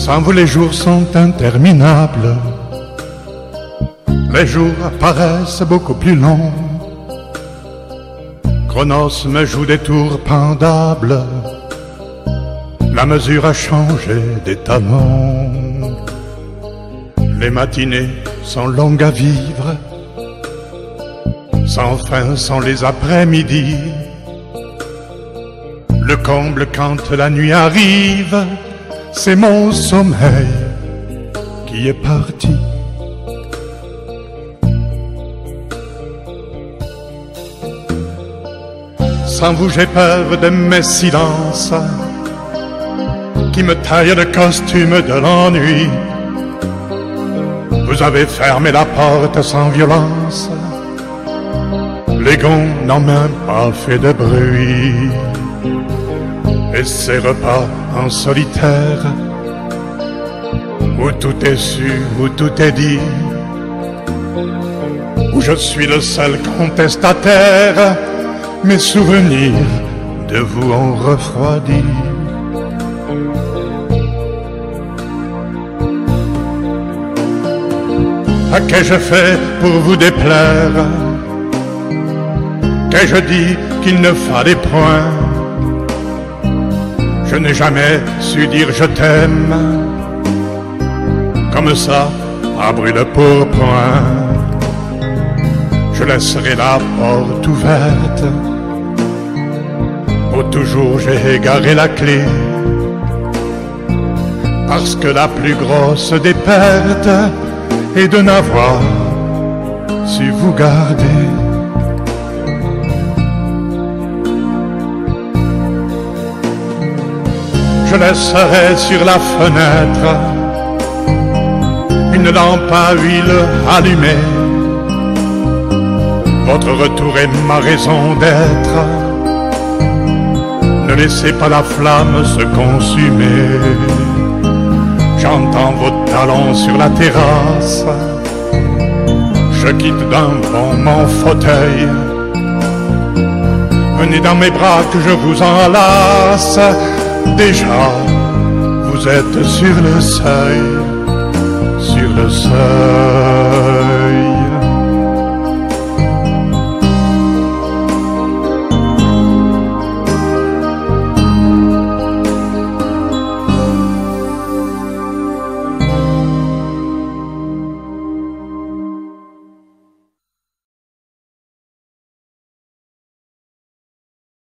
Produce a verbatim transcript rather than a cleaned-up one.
Sans vous les jours sont interminables, les jours paraissent beaucoup plus longs. Chronos me joue des tours pendables, la mesure a changé des talons. Les matinées sont longues à vivre, sans fin sont les après-midi. Le comble quand la nuit arrive, c'est mon sommeil qui est parti. Sans vous j'ai peur de mes silences qui me taillent le costume de l'ennui. Vous avez fermé la porte sans violence, les gonds n'ont même pas fait de bruit. Et ces repas en solitaire, où tout est su, où tout est dit, où je suis le seul contestataire, mes souvenirs de vous ont refroidi. À qu'ai-je fait pour vous déplaire? Qu'ai-je dit qu'il ne fallait point? Je n'ai jamais su dire je t'aime comme ça, à brûle-pourpoint. Je laisserai la porte ouverte, où toujours j'ai égaré la clé, parce que la plus grosse des pertes est de n'avoir su vous garder. Je laisserai sur la fenêtre une lampe à huile allumée. Votre retour est ma raison d'être. Ne laissez pas la flamme se consumer. J'entends vos talons sur la terrasse. Je quitte d'un bond mon fauteuil. Venez dans mes bras que je vous enlace. Déjà, vous êtes sur le seuil, sur le seuil.